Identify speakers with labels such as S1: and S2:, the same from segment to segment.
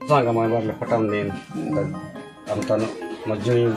S1: Sangka mau baru lepatam nih, amtan मजदूरी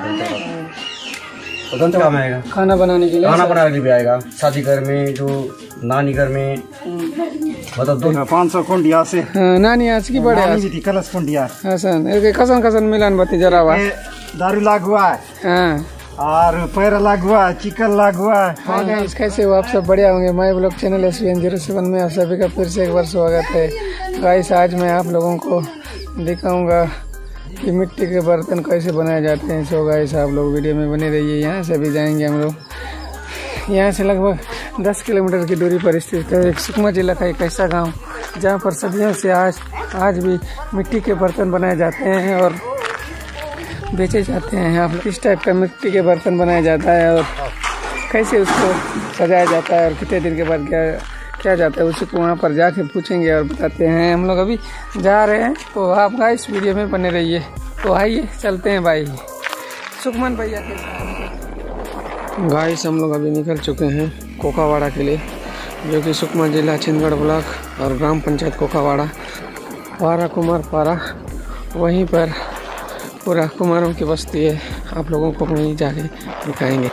S1: बदलते काम आएगा
S2: खाना बनाने के लिए
S1: भी आएगा। शादी घर में जो नानी घर में मतलब 500 कुंडिया से
S2: नानी आज की बड़े
S1: आज कलश कुंडिया
S2: हसन एक कसन कसन मिलान बत्ती जरा हुआ
S1: दारू लाग हुआ है और पैर लाग हुआ है, चिकन लाग हुआ है।
S2: गाइस कैसे हो आप सब? बढ़िया होंगे। माय ब्लॉग चैनल SVN07 में आप सभी का फिर से एक बार स्वागत है। गाइस आज मैं आप लोगों को दिखाऊंगा कि मिट्टी के बर्तन कैसे बनाए जाते हैं। सो गाइस आप लोग वीडियो में बने रहिए। यहाँ से भी जाएंगे हम लोग। यहाँ से लगभग 10 किलोमीटर की दूरी पर स्थित है एक सुकमा जिला का एक ऐसा गांव जहाँ पर सदियों से आज भी मिट्टी के बर्तन बनाए जाते हैं और बेचे जाते हैं। आप लोग इस टाइप का मिट्टी के बर्तन बनाया जाता है और कैसे उसको सजाया जाता है और कितने दिन के बाद क्या जाता है उसको वहाँ पर जाके पूछेंगे और बताते हैं। हम लोग अभी जा रहे हैं तो आप गाइस वीडियो में बने रहिए। तो आइए चलते हैं भाई सुखमन भैया के साथ। गाइस हम लोग अभी निकल चुके हैं कोकावाड़ा के लिए, जो कि सुकमा जिला छिंदगढ़ ब्लॉक और ग्राम पंचायत कोकावाड़ा पारा कुमार पारा, वहीं पर पूरा कुमारों की बस्ती है। आप लोगों को वहीं जाके दिखाएंगे।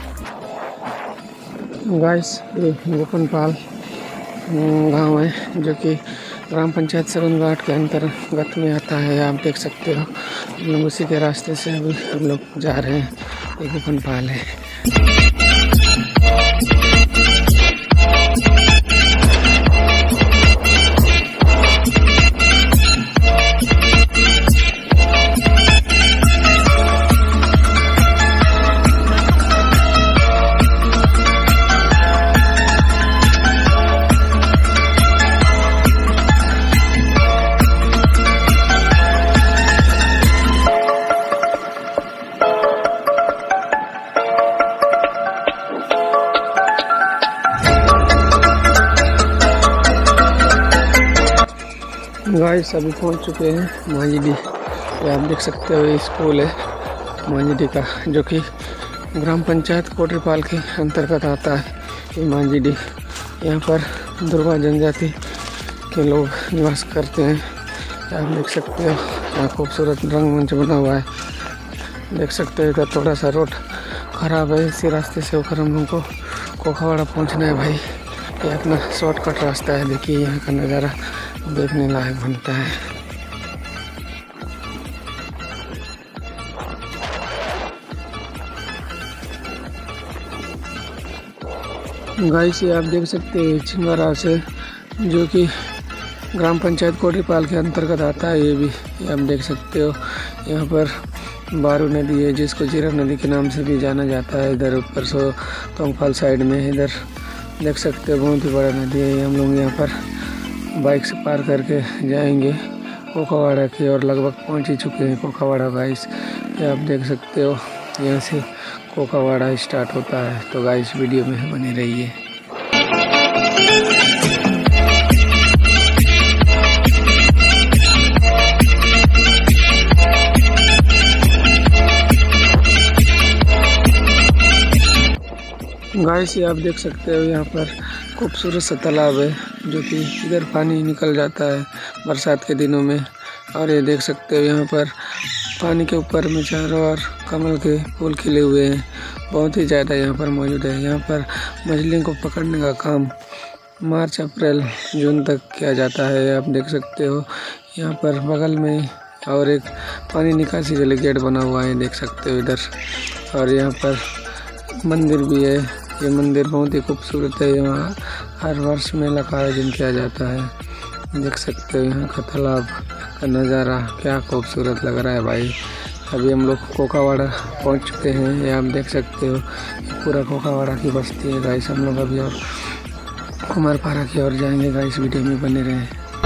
S2: गाइस ये गोपनपाल गांव है जो कि ग्राम पंचायत सबनघाट के अंतर्गत में आता है। आप देख सकते हो हम लोग उसी के रास्ते से अभी हम लोग जा रहे हैं। ये गोपनपाल है। गाइस अभी पहुंच चुके हैं मांझीडी। आप देख सकते हो ये स्कूल है मांझीडी का, जो कि ग्राम पंचायत कोटरीपाल के अंतर्गत आता है। ये मांझीडी यहाँ पर दुर्गा जनजाति के लोग निवास करते हैं। आप देख सकते हो यहाँ खूबसूरत रंगमंच बना हुआ है। देख सकते हो इधर थोड़ा सा रोड खराब है, इसी रास्ते से होकर हम लोग को कोकावाड़ा पहुँचना है भाई। ये अपना शॉर्टकट रास्ता है। देखिए यहाँ का नज़ारा देखने लायक बनता है। गाइस ये आप देख सकते हैं छिंगारा से, जो कि ग्राम पंचायत कोटरीपाल के अंतर्गत आता है। ये भी ये आप देख सकते हो यहाँ पर बारू नदी है, जिसको जीरा नदी के नाम से भी जाना जाता है। इधर ऊपर सो तोंगफाल साइड में इधर देख सकते हो बहुत ही बड़ा नदी है। हम लोग यहाँ पर बाइक से पार करके जाएंगे कोकावाड़ा की और लगभग पहुँच ही चुके हैं कोकावाड़ा। गाइस ये आप देख सकते हो यहाँ से कोकावाड़ा स्टार्ट होता है। तो गाइस वीडियो में बने रहिए। गाइस ये आप देख सकते हो यहाँ पर खूबसूरत सा तालाब है, जो कि इधर पानी निकल जाता है बरसात के दिनों में। और ये देख सकते हो यहाँ पर पानी के ऊपर में चारों ओर कमल के फूल खिले हुए हैं, बहुत ही ज़्यादा यहाँ पर मौजूद है। यहाँ पर मछलियों को पकड़ने का काम मार्च अप्रैल जून तक किया जाता है। आप देख सकते हो यहाँ पर बगल में और एक पानी निकासी के लिए गेट बना हुआ है, देख सकते हो इधर। और यहाँ पर मंदिर भी है। ये मंदिर बहुत ही खूबसूरत है। यहाँ हर वर्ष मेला का आयोजन किया जाता है। देख सकते हो यहाँ का तालाब का नज़ारा क्या खूबसूरत लग रहा है भाई। अभी हम लोग कोकावाड़ा पहुँच चुके हैं। ये आप देख सकते हो पूरा कोकावाड़ा की बस्ती है। गाइस हम लोग अभी और कुमारपारा की ओर जाएंगे। गाइस वीडियो में बने रहें।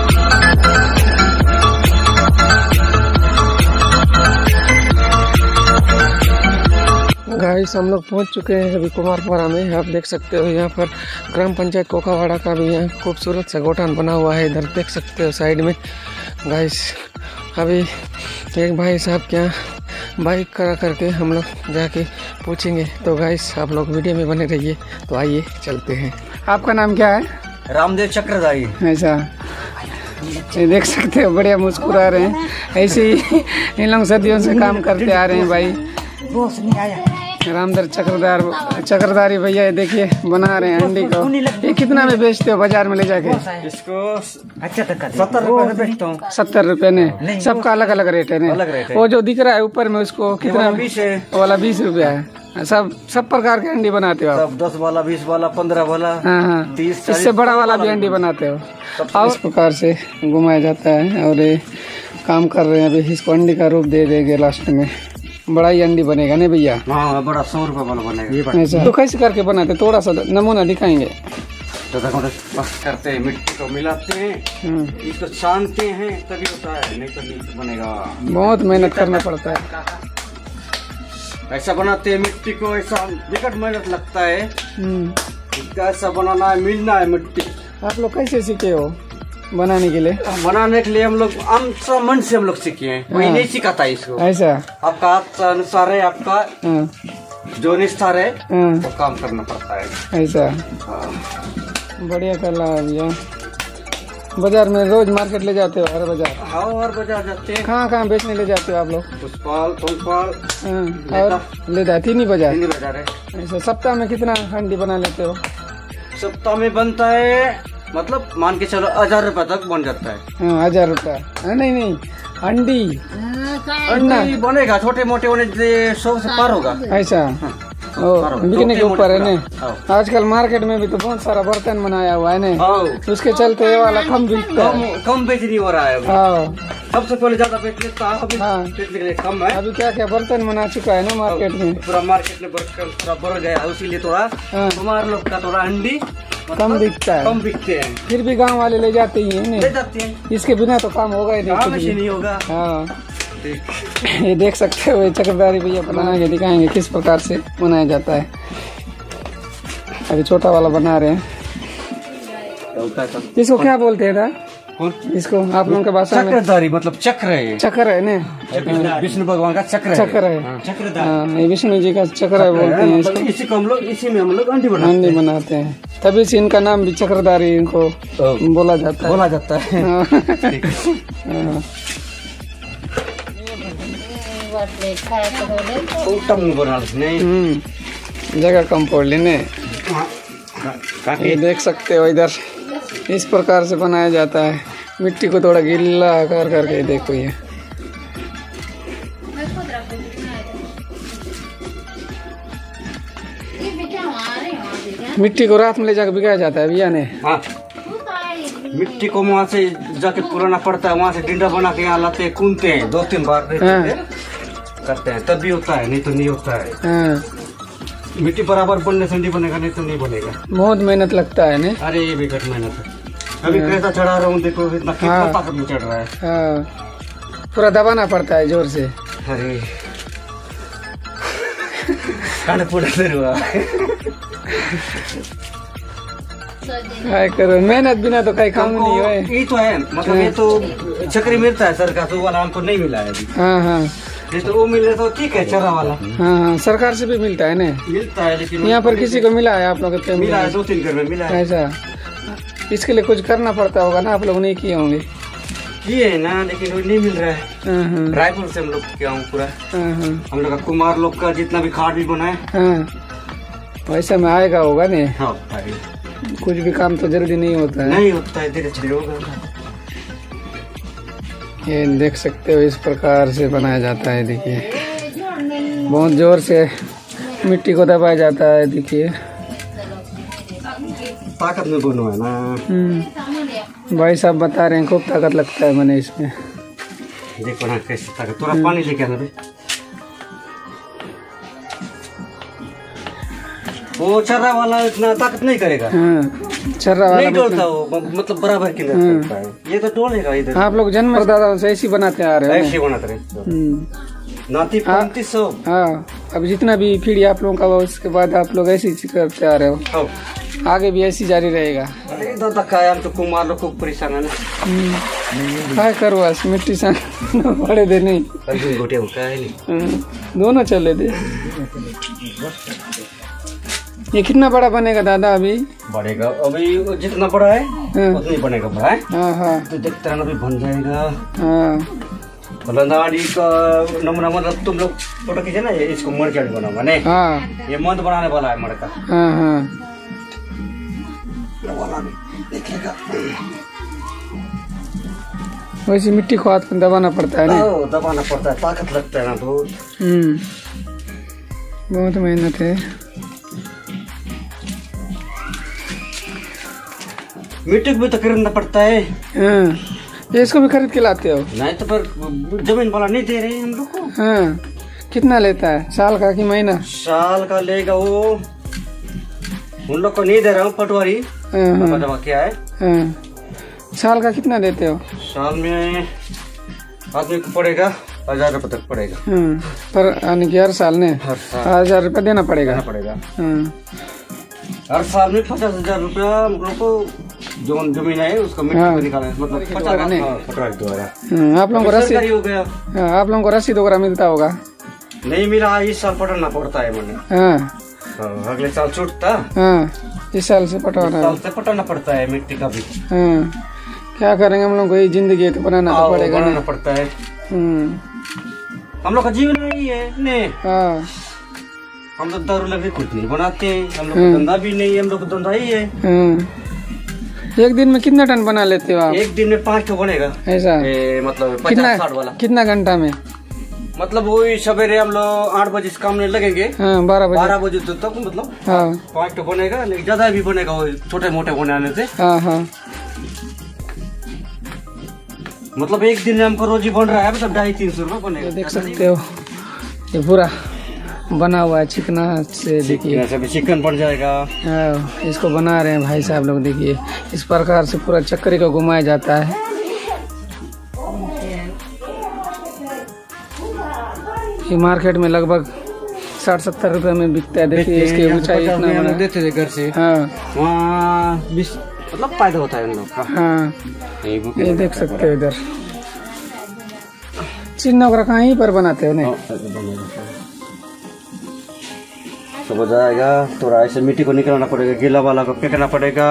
S2: गाइस हम लोग पहुंच चुके हैं अभी कुमारपारा में। आप देख सकते हो यहाँ पर ग्राम पंचायत कोकावाड़ा का भी यहाँ खूबसूरत सा गोटान बना हुआ है। इधर देख सकते हो साइड में। गाइस अभी एक भाई साहब के यहाँ बाइक करा करके हम लोग जाके पूछेंगे। तो गाइस आप लोग वीडियो में बने रहिए। तो आइए चलते हैं। आपका नाम क्या है?
S1: रामदेव चक्रधारी।
S2: ऐसा ये देख सकते हो बढ़िया मुस्कुरा रहे हैं। ऐसे ही इन लोग सदियों से काम करते आ रहे हैं भाई। रामधर चक्रधारी भैया ये देखिए बना रहे हैं अंडी को। ये कितना में बेचते हो बाजार में ले जाके?
S1: इसको 70 रुपए में बेचता हूँ।
S2: 70 रुपए ने? सबका अलग अलग रेट है ना? वो जो दिख रहा है ऊपर में उसको कितना?
S1: 20 है।
S2: वो वाला 20 रुपया है। सब प्रकार के अंडी बनाते हो आप?
S1: 10 वाला, 20 वाला, 15 वाला।
S2: हाँ,
S1: 30,
S2: इससे बड़ा वाला भी अंडी बनाते हो? और इस प्रकार से घुमाया जाता है और ये काम कर रहे हैं। अभी इसको अंडी का रूप दे देंगे लास्ट में। बड़ा ही अंडी बनेगा नहीं भैया?
S1: हाँ, बड़ा 100 रुपए वाला बनेगा।
S2: ऐसा तो कैसे करके बनाते? थोड़ा सा नमूना दिखाएंगे।
S1: तो बस करते हैं, मिट्टी को मिलाते हैं, इसको छानते हैं तभी होता है, नहीं तो नहीं बनेगा।
S2: बहुत मेहनत करना पड़ता है।
S1: ऐसा बनाते हैं मिट्टी को, ऐसा विकट मेहनत लगता है। इसका ऐसा बनाना है, मिलना है मिट्टी।
S2: आप लोग कैसे सीखे हो बनाने के लिए?
S1: बनाने के लिए हम लोग मन से हम लोग सीखे हैं, कोई नहीं सिखाता इसको।
S2: ऐसा
S1: आपका हाथ अनुसार है, आपका जो निस्तार है वो काम करना पड़ता है।
S2: ऐसा बढ़िया कर रहा है भैया। बाजार में रोज मार्केट ले जाते हो? हर बाजार?
S1: हाँ, हर बाजार जाते हैं।
S2: कहाँ बेचने ले जाते हो आप लोग?
S1: पुष्पाल, पंपाल
S2: और ले जाती नहीं बाजार?
S1: नहीं बाजार है।
S2: ऐसा सप्ताह में कितना अंडी बना लेते हो?
S1: सप्ताह में बनता है, मतलब मान के चलो 1000 रुपए तक बन जाता है।
S2: 1000 रुपया? नहीं, अंडी
S1: बनेगा, छोटे मोटे होने 100 से पार होगा।
S2: ऐसा बिकने के ऊपर है ना? आजकल मार्केट में भी तो बहुत सारा बर्तन बनाया हुआ है ना, उसके चलते ये वाला कम बिकता है।
S1: कम बेचनी हो रहा है। सबसे पहले ज्यादा बेच लेता है, अभी कम है।
S2: अभी क्या बर्तन बना चुका है ना मार्केट में,
S1: पूरा मार्केट में थोड़ा बढ़ गया है, इसीलिए थोड़ा हमारे लोग का थोड़ा अंडी
S2: कम बिकता है।
S1: कम बिकते हैं,
S2: फिर भी गांव वाले ले जाते ही है,
S1: ले जाते हैं।
S2: इसके बिना तो काम होगा ही
S1: नहीं होगा।
S2: हाँ, ये देख सकते हो चक्रधारी भैया बना के दिखाएंगे किस प्रकार से बनाया जाता है। अभी छोटा वाला बना रहे हैं। इसको क्या बोलते हैं? इसको आप लोगों के भाषा में?
S1: चक्रधारी मतलब चक्र है।
S2: चक्र है ना?
S1: विष्णु भगवान का चक्र है।
S2: चक्रधारी विष्णु जी का चक्र है बोलते हैं इसको।
S1: इसी को हम लोग, इसी में हम लोग अंडी
S2: बनाते हैं, तभी से इनका नाम भी चक्रधारी इनको बोला जाता है। जगह कम पड़ लेने। ये देख सकते हो इधर इस प्रकार से बनाया जाता है। मिट्टी को थोड़ा गीला करके देखो, ये मिट्टी को रात में ले जाकर भिगाया जाता है भैया ने।
S1: हाँ, मिट्टी को वहाँ से जाके पुराना पड़ता है, वहाँ से डिंडा बना के यहाँ लाते हैं, कूदते हैं 2-3 बार करते हैं, तब भी होता है, नहीं तो नहीं होता है। मिट्टी बराबर बनने से नहीं बनेगा, नहीं तो नहीं बनेगा।
S2: बहुत मेहनत लगता है ना?
S1: अरे ये विकट मेहनत है। अभी कैसा चढ़ा रहा हूँ देखो, इतना ताकत में चढ़ रहा है।
S2: पूरा दबाना पड़ता है जोर से।
S1: अरे पूरा
S2: क्या करो, मेहनत बिना तो कहीं काम नहीं है।
S1: ये तो है, मतलब ये तो चक्री मिलता है सरकार से, वाला हमको नहीं मिला है अभी।
S2: हाँ,
S1: तो वो मिले तो ठीक है, चरा वाला।
S2: हाँ, सरकार से भी मिलता है ना?
S1: मिलता है, लेकिन
S2: यहाँ पर किसी को मिला है? आप लोग के
S1: मिला है, 2-3 घर में मिला है।
S2: ऐसा इसके लिए कुछ करना पड़ता होगा ना? आप लोग नहीं किए होंगे?
S1: किए है ना, लेकिन वो नहीं मिल रहा है। रायपुर से हम लोग किया हूँ पूरा। हम लोग का कुमार लोग का जितना भी खाद भी बना है,
S2: वैसा में आएगा होगा नहीं?
S1: हाँ,
S2: कुछ भी काम तो जल्दी नहीं होता है।
S1: नहीं होता है, धीरे धीरे होगा।
S2: ये देख सकते हो इस प्रकार से बनाया जाता है। देखिए बहुत जोर से मिट्टी को दबाया जाता है। देखिए
S1: ताकत में बनो है ना।
S2: भाई साहब बता रहे हैं खूब ताकत लगता है मैंने इसमें।
S1: देखो ना कैसे ताकत। थोड़ा पानी लेके आना। वो छर्रा वाला इतना ताकत नहीं करेगा।
S2: छर्रा वाला
S1: नहीं डोलता वो, मतलब बराबर की करता है। ये तो डोलेगा इधर।
S2: आप लोग जन्म दादा से ऐसी बनाते आ रहे हैं?
S1: ऐसे बनाते रहे नाती पंक्ति सब।
S2: हाँ, अब जितना भी पीढ़ी आप लोगों का उसके बाद आप लोग ऐसे ही करते आ रहे हो। आगे भी ऐसी जारी रहेगा।
S1: अरे दादा कायम तो कुमार लोग खूब परेशान है ना।
S2: क्या करो बस मिट्टी सा बड़े दे नहीं
S1: गोटे होता है नहीं।
S2: दोनों चले थे। ये कितना बड़ा बनेगा दादा? अभी
S1: बढ़ेगा, अभी जितना बड़ा है उतना ही बनेगा, बड़ा है। तो देखते रहना, अभी बन जाएगा। लंदाड़ी का नमूना मतलब तुम लोग फोटो खींचे ना, ये इसको मड़का बनाऊंगा नहीं। ये मध बनाने वाला है मड़का। देखेगा
S2: वैसे मिट्टी को हाथ में दबाना पड़ता है ना?
S1: दबाना पड़ता है, ताकत लगता है ना बहुत।
S2: बहुत मेहनत है।
S1: मिट्टी को भी तो खरीदना पड़ता है।
S2: ये इसको भी खरीद के लाते हो?
S1: नहीं तो पर जमीन वाला नहीं दे रहे हम लोग को।
S2: कितना लेता है, साल का कि महीना?
S1: साल का लेगा वो, उन लोग को नहीं दे रहा हूँ, पटवारी क्या है।
S2: साल का कितना देते हो?
S1: साल में आदमी को पड़ेगा 1000 रुपए तक पड़ेगा।
S2: पर यानी कि हर साल ने 1000 रुपए देना पड़ेगा।
S1: हर साल में 50,000 रुपया हम लोग को जो जमीन है उसका मिट्टी निकालना, मतलब 50 पटवारी द्वारा।
S2: आप लोगों को रसीद
S1: हो गया?
S2: आप लोगों को रसीद वगैरह मिलता होगा?
S1: नहीं मिला, इस साल पटाना पड़ता है मैंने। अगले साल छूटता।
S2: इस साल से
S1: पटाना पड़ता है मिट्टी का भी।
S2: क्या करेंगे, हम लोग को यही जिंदगी है तो बनाना तो पड़ेगा,
S1: बनाना पड़ता है। हम लोग का जीवन नहीं है ने। हम लोग दारू लगे कुछ नहीं बनाते, हम लोग का धंधा भी नहीं है, हम लोग का धंधा ही है।
S2: एक दिन में कितना टन बना लेते हो आप?
S1: एक दिन में 5 टन बनेगा।
S2: ऐसा?
S1: मतलब 50-60 वाला। कितना
S2: घंटा में?
S1: मतलब वही सवेरे हम लोग 8 बजे काम में लगेंगे, 12 बजे तक मतलब 5 टन बनेगा, लेकिन ज्यादा भी बनेगा वो छोटे मोटे बनाने से। मतलब एक दिन में हमको रोजी बन रहा है, मतलब 250-300 रुपये बनेगा।
S2: देख सकते हो ये पूरा बना हुआ है चिकना से, देखिए
S1: भी चिकन बन जाएगा।
S2: इसको बना रहे हैं भाई साहब लोग, देखिए इस प्रकार से पूरा चक्री को घुमाया जाता है। ये मार्केट में लगभग 60-70 रुपए में बिकता है। देखिए इसकी ऊंचाई इतना बना
S1: देते थे घर से। वहाँ 20 मतलब फायदा होता है इन लोग का।
S2: ये देख सकते हो इधर चिन्ह वगैरह कहीं पर बनाते हो नहीं?
S1: सब हो जाएगा। थोड़ा ऐसे मिट्टी को निकालना पड़ेगा, गीला वाला को फेंकना पड़ेगा।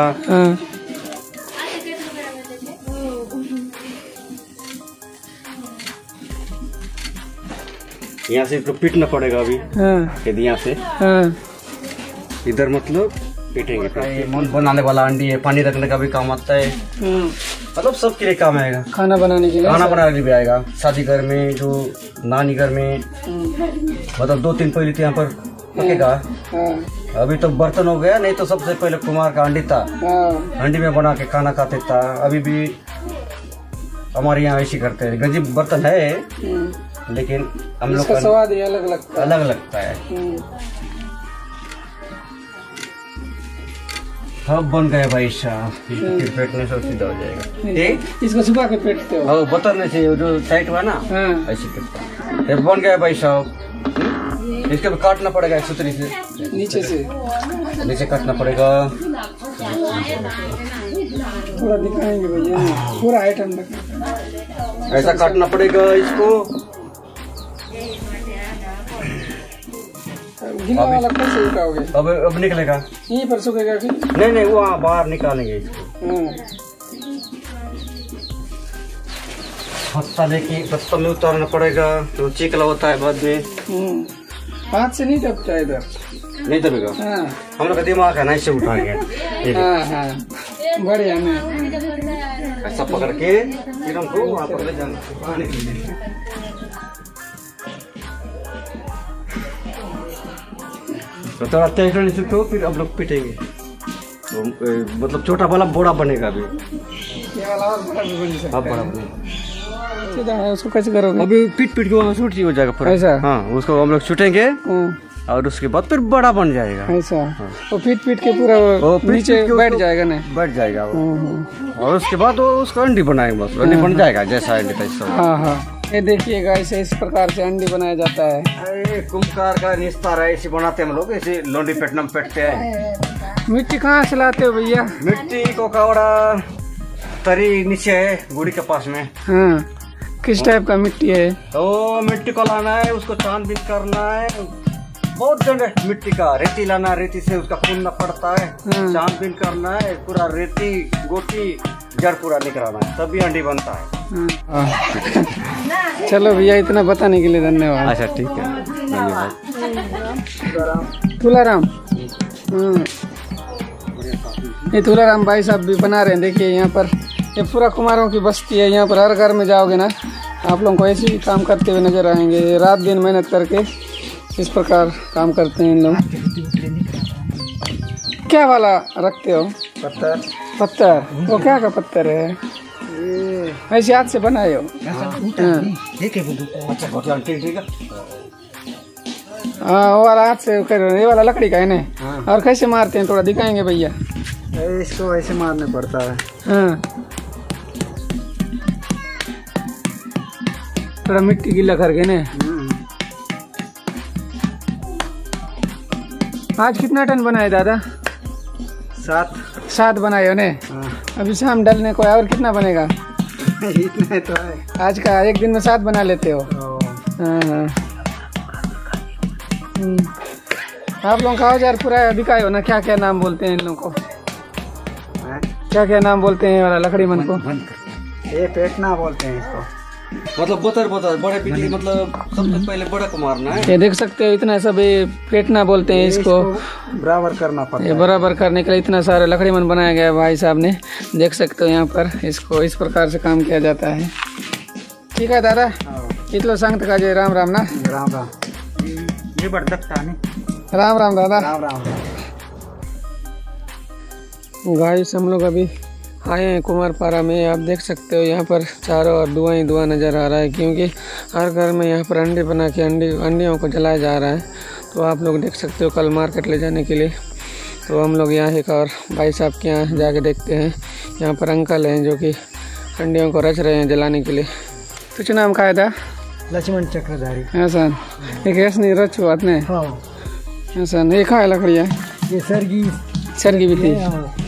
S1: यहाँ से इसको पीटना पड़ेगा अभी। यदि यहाँ से इधर मतलब पीटेंगे। मन बनाने वाला अंडी है, पानी रखने का भी काम आता है, मतलब सबके लिए काम आएगा।
S2: खाना बनाने के लिए,
S1: खाना बनाने के लिए भी आएगा। शादी घर में, जो नानी घर में, मतलब 2-3 पहले यहाँ पर पकेगा। अभी तो बर्तन हो गया, नहीं तो सबसे पहले कुमार का अंडी था, अंडी में बना के खाना खाते था। अभी भी हमारे यहाँ ऐसी करते हैं। गंजी बर्तन है लेकिन हम लोग का
S2: स्वाद अलग
S1: लगता है। अब बन गए भाई साहब, पेटने से सीधा हो जाएगा।
S2: इसको सुबह के पेटते हो?
S1: बतरने से जो साइड हुआ ना, ऐसे पेटता। बन गया भाई साहब। इसके भी काटना पड़ेगा सुतरी से, नीचे काटना पड़ेगा।
S2: थोड़ा दिखाएंगे भैया, पूरा आइटम
S1: ऐसा काटना पड़ेगा इसको।
S2: गीला वाला कैसे उठाओगे?
S1: अब निकलेगा,
S2: यहीं पर सूखेगा फिर?
S1: नहीं वो बाहर निकालेंगे इसको। हत्ता लेके पत्ता में उतारना पड़ेगा, तो चिकला होता है बाद में।
S2: हाथ से नहीं दबता इधर?
S1: नहीं दबेगा। हम लोग का दिमाग है ना, इससे उठाएंगे।
S2: बढ़िया में
S1: ऐसा पकड़ के फिर हमको वहाँ पर ले जाना सुखाने के लिए। तो थोड़ा तेज करने से तो फिर हम लोग पीटेंगे, तो मतलब छोटा वाला बड़ा बनेगा अभी।
S2: ये वाला और बड़ा भी बन सकता है।
S1: बड़ा बनेगा।
S2: उसको कैसे करोगे?
S1: अभी पीट के वहाँ शूट हो जाएगा पूरा।
S2: ऐसा?
S1: हाँ, उसको हम लोग छूटेंगे और उसके बाद फिर बड़ा बन जाएगा।
S2: ऐसा? वो पीट के पूरा नीचे बैठ जाएगा ना?
S1: बैठ जाएगा वो। और उसके बाद वो उसका अंडी बनाएंगे, बस अंडी बन जाएगा जैसा अंडी था।
S2: हाँ, ये देखिएगा ऐसे इस प्रकार से अंडी बनाया जाता है।
S1: कुम्भकार का निस्तार है, ऐसे बनाते हम लोग, ऐसे लोंडी पेटना में पेटते हैं।
S2: मिट्टी कहाँ से लाते हो भैया?
S1: मिट्टी को कावड़ा तरी नीचे है गुड़ी के पास में।
S2: किस टाइप का मिट्टी है?
S1: तो मिट्टी को लाना है, उसको छानबीन करना है, बहुत दंड है मिट्टी का। रेती लाना, रेती से उसका खूनना पड़ता है, छानबीन करना है, पूरा रेती गोटी जड़ पूरा निकलना है, तभी हंडी बनता है।
S2: चलो भैया, इतना बताने के लिए धन्यवाद।
S1: अच्छा ठीक है, धन्यवाद।
S2: तुलाराम, ये तुलाराम भाई साहब भी बना रहे हैं। देखिए यहाँ पर ये पूरा कुमारों की बस्ती है। यहाँ पर हर घर में जाओगे ना, आप लोगों को ऐसे ही काम करते हुए नजर आएंगे। ये रात दिन मेहनत करके इस प्रकार काम करते हैं इन लोग। क्या वाला रखते हो? पत्थर। पत्थर, वो क्या का पत्थर है? ऐसे हाथ से बनाए हो? हाँ, वो वाला हाथ से कर, ये वाला लकड़ी का है ना। और कैसे मारते हैं, थोड़ा दिखाएंगे भैया?
S1: इसको ऐसे मारने पड़ता है।
S2: हाँ, थोड़ा मिट्टी गीला करके ने। आज कितना टन बनाए दादा? 7 बनाए हो ने। अभी शाम डलने को है, और कितना बनेगा?
S1: इतने तो है।
S2: आज का एक दिन में 7 बना लेते हो? हाँ। आप लोगों का औजार पूरा दिखाए हो ना? क्या क्या नाम बोलते हैं इन लोगों को? क्या क्या नाम बोलते हैं वाला लकड़ी मन को?
S1: ये पेटना बोलते हैं इसको। मतलब बोतर बड़े पीछे, मतलब सबसे पहले बड़ा को मारना है।
S2: ये देख सकते हो, इतना सब ये पेटना बोलते हैं इसको।
S1: बराबर करना पड़ता है। ये
S2: बराबर करने के लिए इतना सारा लकड़ी मन बनाया गया है भाई साहब ने। देख सकते हो यहाँ पर इसको इस प्रकार से काम किया जाता है। ठीक है दादा, इतना संगत का जय राम राम ना।
S1: राम राम। ये बड़ता नहीं।
S2: राम राम दादा।
S1: राम राम।
S2: गाइस, हम लोग अभी आए हैं कुमारपारा में। आप देख सकते हो यहाँ पर चारों ओर धुआं ही धुआं नज़र आ रहा है, क्योंकि हर घर में यहाँ पर अंडे बना के अंडियों को जलाया जा रहा है। तो आप लोग देख सकते हो, कल मार्केट ले जाने के लिए तो हम लोग यहाँ एक और भाई साहब के यहाँ जाके देखते हैं। यहाँ पर अंकल हैं जो कि अंडियों को रच रहे हैं जलाने के लिए। कुछ नाम का था?
S1: लक्ष्मण चक्रधारी।
S2: ऐसा एक ऐसा नहीं रच हुआ ने। ऐसा ये कहा है लकड़िया?
S1: ये
S2: सरगी भी थी।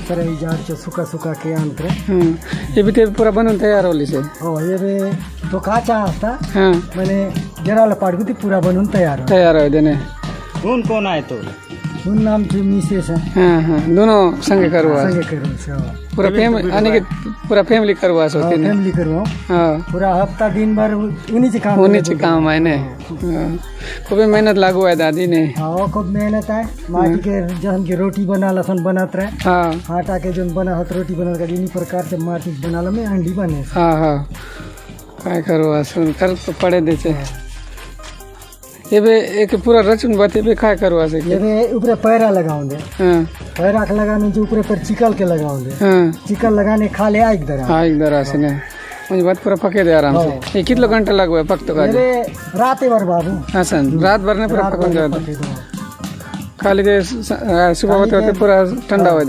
S1: सुखा के अंतर।
S2: ये भी पूरा बनून तैयार होली से।
S1: ये भी तो काचा आता।
S2: हाँ,
S1: मैंने जरा लपाट को पूरा बनून तैयार
S2: हो देने।
S1: कौन आए तो उन नाम की मिसेस है।
S2: हाँ, दोनों संगे करवा। पूरा फैमिली, यानी कि पूरा फैमिली करवा सोते हैं।
S1: फैमिली करवाओ।
S2: हाँ,
S1: पूरा हफ्ता दिन भर उन्हीं से काम है ने।
S2: खूब मेहनत लागू है दादी ने।
S1: हाँ, खूब मेहनत है। माटी के जहन की रोटी बना लसन बनात रहे।
S2: हाँ,
S1: आटा के जो बना हत रोटी बना कर इन्हीं प्रकार से माटी बना लो में अंडी बने।
S2: हाँ, काय करवा सुन कर तो पड़े देते। ये बे एक पूरा रचुन बाते बे काय करवा से।
S1: ये बे ऊपर पैरा लगाऊंगे।
S2: हां,
S1: पैरा के लगाने जो ऊपर पर चिकल के लगाऊंगे।
S2: हां,
S1: चिकल लगाने खा ले एक दरा।
S2: हां, एक दरा से ने मुझे बात पूरा पके दे आराम से। ये कितना घंटा लगवा पक तो का?
S1: ये रात भर बाबू।
S2: हां सन, रात भर ने पूरा पक जाता। खाली दे सुबह होते पूरा ठंडा हो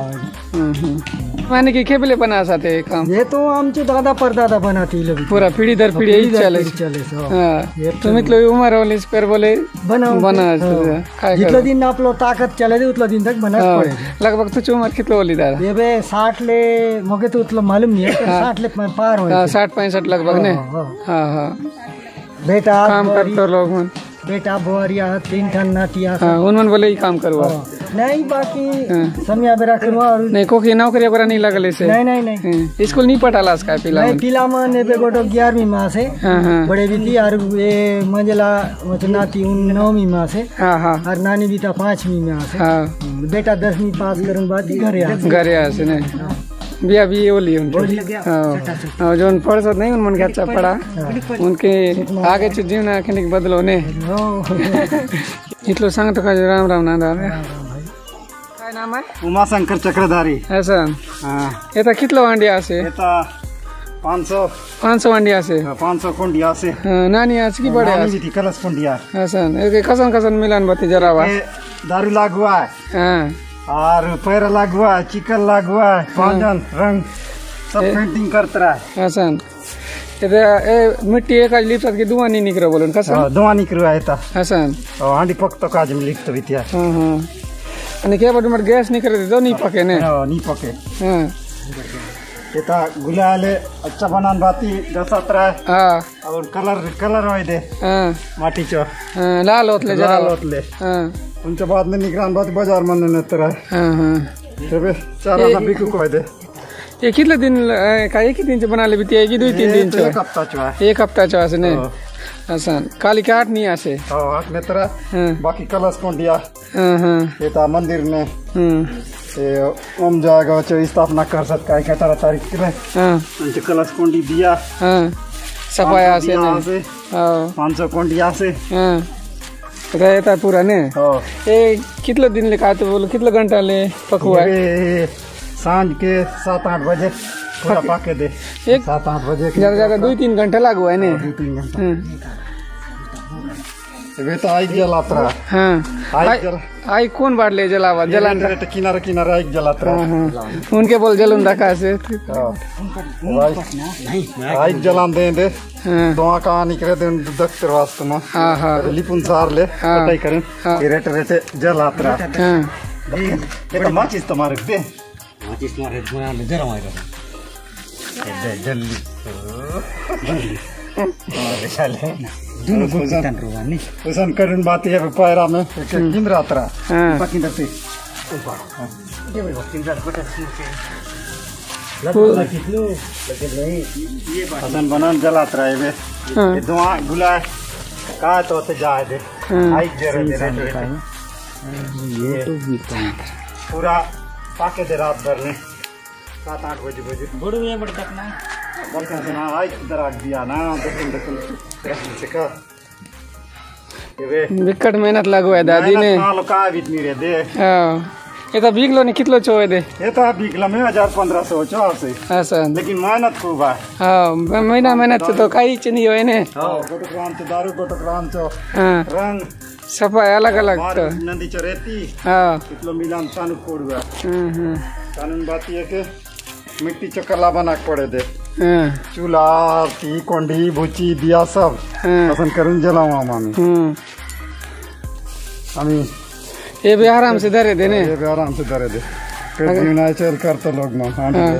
S2: दे। माने की केबले बना साथे काम। ये तो आमचे दादा परदादा बनाती लोग, पूरा पीढ़ी दर पीढ़ी यही चले। हां, तो मतलब उम्र वाले इस पर बोले बना जितना दिन आप लोग ताकत चले दे उतना दिन तक बना पड़े। लगभग तो उम्र कितना बोली दादा? ये बे 60 ले मगे तो उतना मालूम नहीं है। 60 ले पार हो। 60-65 लगभग ने। हां, बेटा काम करते लोग मन। बेटा बोरिया 3 टन नाटिया। हाँ, उन्होंने बोले ही काम करवा। नहीं, बाकी समय बेरा करवा। नहीं कोई नौकरी वगैरह नहीं लगल से? नहीं। स्कूल नहीं पढ़ाला इसका पिला? नहीं, पिला में ने गोटो 11वीं मां से। हां, बड़े भी थी और ये मंजला नाती 9वीं मां से। हां, और नानी भी था 5वीं मां से। हां, बेटा 10वीं पास करन बाद घरे आ से ने बिया भी ओली उनके। हाँ, जो पढ़ सकते नहीं उन के अच्छा पढ़ा उनके आगे जीवन के बदलो ने। इतलो संग तो का राम राम ना दादा। काय नाम है? उमाशंकर चक्रधारी। ऐसा? हाँ। ये तो कितलो अंडिया से? ये तो 500 अंडिया से। 500 कुंडिया से। हाँ, नानी आज की बड़े आज की कलश कुंडिया। ऐसा? ये कसन मिलन बती जरा वा। दारू लागुआ है। हाँ, और पैर लगवा, चिकन लगवा, पांजन रंग सब पेंटिंग करता है। ऐसा? ये मिट्टी एक आज लिपट के धुआं नहीं निकल बोलन कसा? धुआं निकल आया था। ऐसा? और हांडी पक तो काज में लिखत बितिया। हां, अनि के बड मर गैस निकल दे दो नहीं पके ने। नहीं पके। हां,
S3: येता गुलाले अच्छा बनान बाती दसत्रा
S2: हाँ
S3: और कलर होय दे माटीचो
S2: लाल होतले जरा
S3: होतले उनच्या बाद में निगरान बाती बाजार मन नतरा तबे चारा ना बिकू कोय दे
S2: ये कितले दिन का एक ही दिन से बना ले बीती है कि 2-3 दिन चो एक हफ्ता चो आसे ने आसान काली काट नहीं आसे
S3: आठ में तरह बाकी कलश को दिया येता मंदिर में ओम जाएगा जो स्थापना कर सकता है 18 तारीख के उनके कलश कोंडी दिया
S2: सफाया से ने
S3: 500 कोंडिया से
S2: रहता पूरा ने ये कितने दिन ले खाते बोलो कितने घंटा ले पकवा
S3: सांझ के 7-8 बजे पूरा पाके दे 7-8 बजे
S2: ज्यादा 2-3 घंटे लागू है ने
S3: 2-3 घंटा वे तो आग जलाता
S2: आई कौन बाढ़ ले जलावा जलान
S3: किनारे आग जलाता
S2: उनके बोल जलन रखा से
S3: आग जलान दे धुआं कहाँ निकले थे दफ्तर वास्तव में लिपुन सार ले कटाई करें रेटे जलाता ये माचिस तुम्हारे दे
S1: माचिस मारे धुआं में जरा मार जल्दी
S3: उसन करुण बात है पैरा में किन रात्रा बाकी दते उसन बनान जलात रहे वे धुआं गुला का तो से जाए दे आई जरे दे पूरा पाके दे रात भर में 7-8 बजे
S2: बड़ू ये बड़ तक ना
S3: बल्कि ना आई इधर आ दिया ना देखो से का
S2: विकट मेहनत लगो है दादी ने
S3: नाल का बीत नहीं रे दे
S2: ये तो बिगलो ने कितलो चोए दे
S3: ये तो बिगला में 1500 चार से
S2: ऐसा
S3: लेकिन मेहनत खूब है
S2: हां महीना मेहनत से तो काई चनी होए ने
S3: गोटक्राम से दारू गोटक्राम से रंग
S2: सफाई अलग अलग तो
S3: नंदी चरेती
S2: हां
S3: कितलो मिलान तानु कोड़वा कानून बात ये के मिट्टी चकला बना पड़े दे चूल्हा ती कोंडी भुची दिया सब पसंद करून जलावा मामी
S2: ये भी आराम से धरे दे ने
S3: ये भी आराम से धरे दे फिर जीवना चल करते लोग ना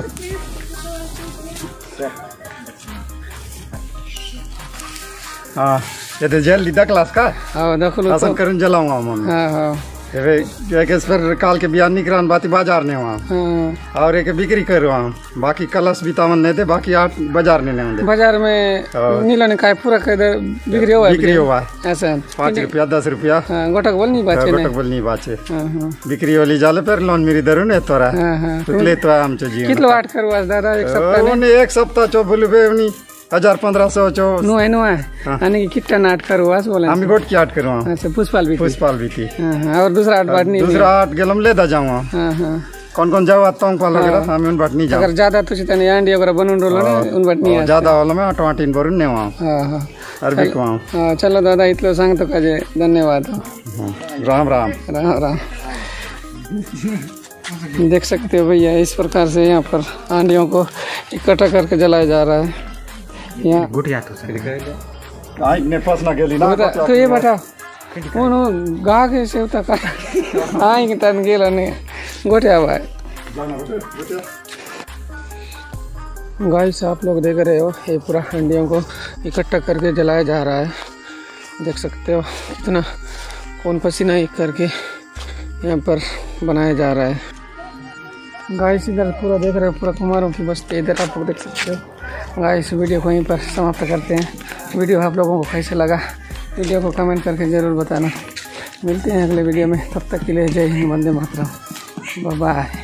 S3: हाँ ये तो जल्दी दखलास का
S2: हाँ दखलो
S3: पसंद करून जलावा मामी
S2: हाँ
S3: फिर काल के बियान निकरान बाती बाजार ने वहाँ और एक बिक्री कर वहाँ बाकी कलश भी तावन नहीं थे बाकी 8 बाजार ने नहीं
S2: बाजार में नीला ने खाए पूरा बिक्री हुआ है ऐसा
S3: 5 रुपया 10 रुपया
S2: गोटक बोल नहीं
S3: बाचे बिक्री वाली जाले पर लोन मेरी दरू ने तोरा ले तो हम जी
S2: कितलो आठ करवा दादा
S3: एक सप्ताह चो बोलू 1500 चो
S2: नो है यानी कितना नाट करवा बोले
S3: हम गोट की आट करवा
S2: अच्छा पुष्पाल भी थी और दूसरा आठ बात नहीं
S3: दूसरा आठ गलम ले दा जाऊँ कौन जाओ आता हूँ पालो हम उन बट नहीं जाओ
S2: अगर ज्यादा तो चितने अंडी अगर बनूं रोलो ने उन बट नहीं
S3: ज्यादा वाला में टमाटीन भरून ने वहाँ अरबी को
S2: चलो दादा इतलो सांग तो काजे धन्यवाद
S3: राम राम
S2: राम राम देख सकते हो भैया इस प्रकार से यहाँ पर आंडियों को इकट्ठा करके जलाया जा रहा है यहाँ
S1: गुटिया तो
S3: ने फसना गेली ना
S2: तो ये बता उन गा के से उता का आई के तन गेला ने गोटिया भाई गाइस आप लोग देख रहे हो ये पूरा हंडियों को इकट्ठा करके जलाया जा रहा है देख सकते हो कितना कौन पसीना एक करके यहाँ पर बनाया जा रहा है गाइस इधर पूरा देख रहे हो पूरा कुमारों की बस्ती इधर आप लोग देख सकते हो गाइस वीडियो को यहीं पर समाप्त करते हैं वीडियो आप लोगों को कैसे लगा वीडियो को कमेंट करके ज़रूर बताना मिलते हैं अगले वीडियो में तब तक के लिए जय हिंद वंदे मातरम बाय बाय।